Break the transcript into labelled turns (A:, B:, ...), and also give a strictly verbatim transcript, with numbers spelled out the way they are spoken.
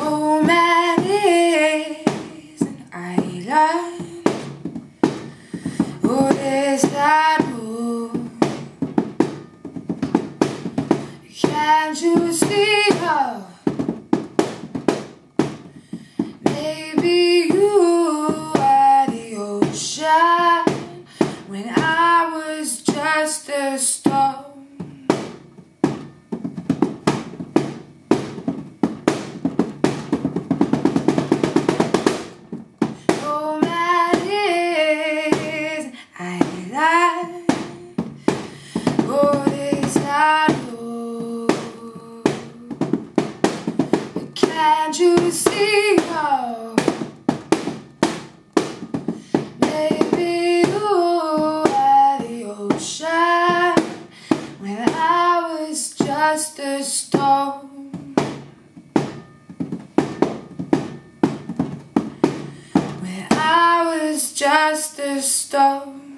A: Romantic island. What is that moon? Can't you see her? Maybe you were the ocean when I was just a stone. Can't you see her? Maybe you were the ocean when I was just a stone. When I was just a stone.